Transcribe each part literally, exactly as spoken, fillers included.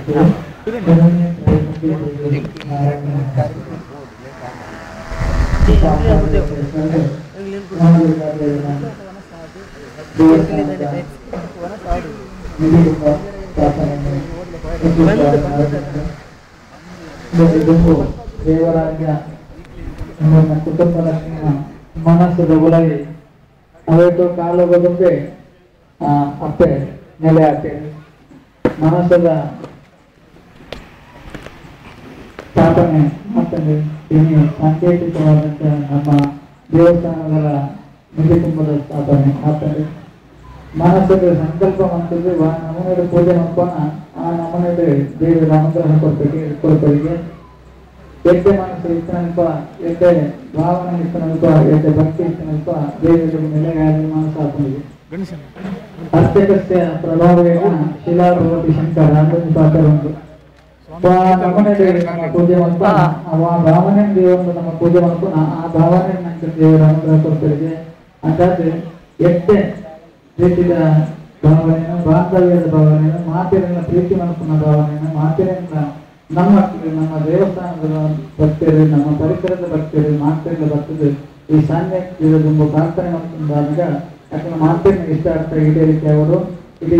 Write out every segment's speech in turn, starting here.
ದೇವರಾಜ್ಯ ನಮ್ಮ ಕುಟುಂಬ ಲಕ್ಷ್ಮಿಯ ಮನಸ್ಸು ರಗುಲಾಗಿ ಅವತ್ತು ಕಾಲು ಬದುಕೆ ಅಪ್ಪೆ ನೆಲೆ ಹಾಕಿ ಮನಸ್ಸದ ಸ್ಥಾಪನೆ ಮಾಡ್ತಂದ್ರೆ ಇನ್ನು ಸಾಂಕೇತಿಕವಾದಂಥ ನಮ್ಮ ದೇವಸ್ಥಾನಗಳ ನಿಧಿ ತುಂಬದ ಸ್ಥಾಪನೆ ಆಗ್ತದೆ. ಮನಸ್ಸದ ಸಂಕಲ್ಪ ಮಾಡ್ತಿದ್ರೆ ನಮ್ಮನೆಯ ಪೂಜೆ ಮಾಡ್ಕೋಣ ಆ ನಮ್ಮನೆಯ ದೇವರ ಅನುಗ್ರಹ ಕೊಡ್ಬೇಕು ಕೊಡ್ತರಿಗೆ ಎಡ್ಡೆ ಮನಸ್ಸು ಇತ್ತನಲ್ಪ ಎಡ್ಡೆ ಭಾವನೆ ಇತ್ತನಲ್ಪ ಎಡ್ಡೆ ಭಕ್ತಿ ಇತ್ತನಲ್ಪ ದೇವರ ನೆಲೆಗಾಗಿ ಮನಸ್ಸು ಹಾಕೊಂಡಿದೆ. ಅತ್ಯಗತ್ಯ ಪ್ರಭಾವೇನ ಶಿಲಾಭವತಿ ಶಂಕರ ಅನ್ನೊಂದು ಪಾತ್ರ ಉಂಟು. ನಮ್ಮನೆ ನಮ್ಮ ಪೂಜೆ ಮಾಡ್ಕೋಣ ಆ ಭಾವನೆ ದೇವರನ್ನು ನಮ್ಮ ಪೂಜೆ ಮಾಡ್ಕೋಣ ಆ ಭಾವನೆ ನಂಗೆ ದೇವರ ಅನುಗ್ರಹ ಕೊಡ್ತರಿಗೆ ಅಂತಾದ್ರೆ ಎಡ್ಡೆ ಪ್ರೀತಿಯ ಭಾವನೆಯನ್ನು ಬಾಂಧವ್ಯದ ಭಾವನೆಯನ್ನು ಮಾತಿನ ಪ್ರೀತಿ ಮಾಡ್ಕೊಂಡ ಭಾವನೆಯನ್ನು ಮಾತಿನಿಂದ ನಮ್ಮ ನಮ್ಮ ದೇವಸ್ಥಾನದ ಭಕ್ತರು ನಮ್ಮ ಪರಿಸರದ ಭಕ್ತರು ಮಾತಿನಿಂದ ಬರ್ತದೆ ಈ ಸಾನ್ನಿಧ್ಯ ತುಂಬ ಪ್ರಾರ್ಥನೆ ಮಾಡ್ಕೊಂಡಾಗ ಯಾಕಂದ್ರೆ ಮಾತಿನ ಇಷ್ಟ ಆಗ್ತಾ ಇದೇ ರೀತಿ ಅವರು ಇಡೀ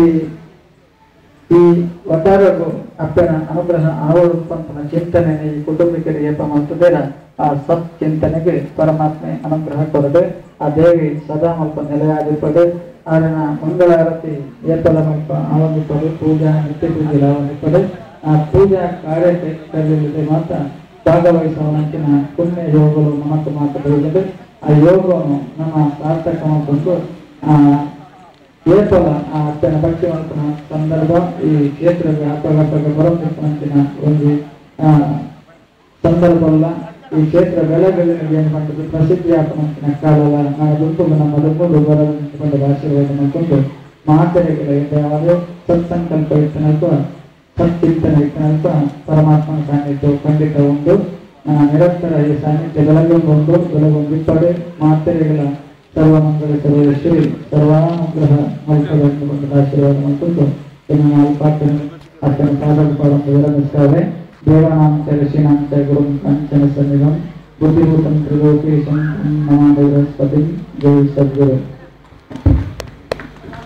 ಈ ಒಟ್ಟಾರೆ ಅಪ್ಪನ ಅನುಗ್ರಹ ಅವರು ಪಂಪನ ಚಿಂತನೆ ಈ ಕುಟುಂಬಿಕರಿಗೆ ಏಪ ಮಾಡ್ತದೇನ ಆ ಸತ್ ಚಿಂತನೆಗೆ ಪರಮಾತ್ಮೆ ಅನುಗ್ರಹ ಕೊಡದೆ ಆ ದೇವಿ ಸದಾ ಮಲ್ಪ ನೆಲೆಯಾಗಿರ್ತದೆ. ಅದನ್ನ ಮಂಗಳಾರತಿ ಏಪದ ಮಲ್ಪ ಆವಂದಿಪದೆ ಪೂಜಾ ನಿತ್ಯ ಪೂಜೆ ಆವಂದಿಪದೆ ಆ ಪೂಜಾ ಕಾರ್ಯಕ್ಕೆ ಮಾತ್ರ ಭಾಗವಹಿಸುವಂತಿನ ಪುಣ್ಯ ಯೋಗಗಳು ನಮಕ್ಕೆ ಮಾತ್ರ ಬರುತ್ತದೆ. ಆ ಯೋಗವನ್ನು ನಮ್ಮ ಸಾರ್ಥಕ ಮಾಡಿಕೊಂಡು ಆ ಏಪಲ ಆ ಅಪ್ಪನ ಭಕ್ತಿ ಮಾಡ್ಕೊಂಡ ಸಂದರ್ಭ ಈ ಕ್ಷೇತ್ರದ ಅಪಘಾತಕ್ಕೆ ಬರೋಂತಿನ ಒಂದು ಆ ಸಂದರ್ಭ ಅಲ್ಲ. ಈ ಕ್ಷೇತ್ರ ಬೆಳೆಗಳಿಗೆ ಏನು ಮಾಡ್ತದೆ ಪ್ರಸಿದ್ಧಿ ಹಾಕೋಂತಿನ ಕಾಲಲ್ಲ. ನಾವು ದುಂಪು ನಮ್ಮ ದುಂಪು ಬರೋದು ಆಶೀರ್ವಾದ ಮಾಡಿಕೊಂಡು ಮಾತೆರೆಗಳ ಯಾವುದೇ ಸತ್ಸಂಕಲ್ಪ ಇತ್ತನಲ್ಪ ಸಚ್ಚಿಂತನೆ ಇತ್ತನಲ್ಪ ಪರಮಾತ್ಮನ ಸಾನ್ನಿಧ್ಯ ಖಂಡಿತ ಒಂದು ನಿರಂತರ ಈ ಸಾನ್ನಿಧ್ಯ ಬೆಳಗೊಂಡು ಬೆಳಗೊಂಡಿಪ್ಪಡೆ ಮಾತೆರೆಗಳ ಸರ್ವಮಂಗಲ ಸರ್ವಶ್ರೀ ಸರ್ವಾನುಗ್ರಹ ಮಲ್ಪದೆಂದುಕೊಂಡು ಆಶೀರ್ವಾದ ಮಾಡಿಕೊಂಡು ಇನ್ನು ನಾವು ಪಾಠ ಅಷ್ಟನ್ನು ಪಾಠ ಪಾಡನ್ನು ವಿರಮಿಸ್ತಾರೆ. ದೇವಾನಾಂಶ ಋಷಿನಾಂಶ ಗುರು ಕಂಚನ ಸನ್ನಿಧಂ ಬುದ್ಧಿಭೂತಂ ತ್ರಿಲೋಕೇಶಂ ನಮಾಮಿ ಬೃಹಸ್ಪತಿ ಜೈ ಸದ್ಗುರು.